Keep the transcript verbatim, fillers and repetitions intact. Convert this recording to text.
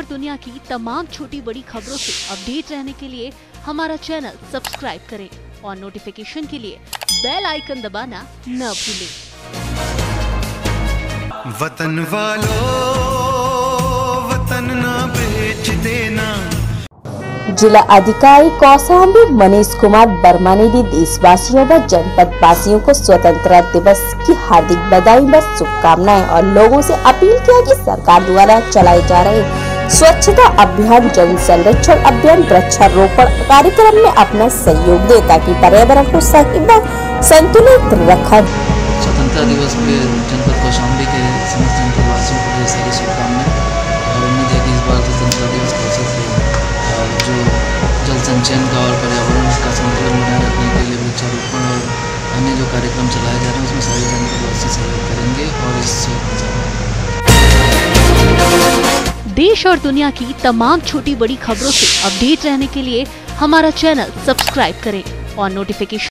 दुनिया की तमाम छोटी बड़ी खबरों से अपडेट रहने के लिए हमारा चैनल सब्सक्राइब करें और नोटिफिकेशन के लिए बेल आइकन दबाना न भूलें। वतन वालों वतन ना बेच देना। जिला अधिकारी कौशाम्बी मनीष कुमार वर्मा ने दी देशवासियों व जनपद वासियों को स्वतंत्रता दिवस की हार्दिक बधाई व शुभकामनाएं और लोगों से अपील किया कि सरकार द्वारा चलाए जा रहे स्वच्छता अभियान, जल संरक्षण अभियान, वृक्षारोपण कार्यक्रम में अपना सहयोग दे ताकि पर्यावरण को सही व संतुलित रखा। स्वतंत्रता दिवस पे जनपद कौशाम्बी के समस्त जनपद वासियों को ढेर सारी शुभकामनाएं और उम्मीद है कि इस बार स्वतंत्रता दिवस के अवसर से जो जल संचयन का और पर्यावरण का संतुलन बनाए रखने के लिए वृक्षारोपण और अन्य जो कार्यक्रम चलाए जा रहे हैं उसमें सभी जनपदवासी सहयोग करेंगे। और इस देश और दुनिया की तमाम छोटी बड़ी खबरों से अपडेट रहने के लिए हमारा चैनल सब्सक्राइब करें और नोटिफिकेशन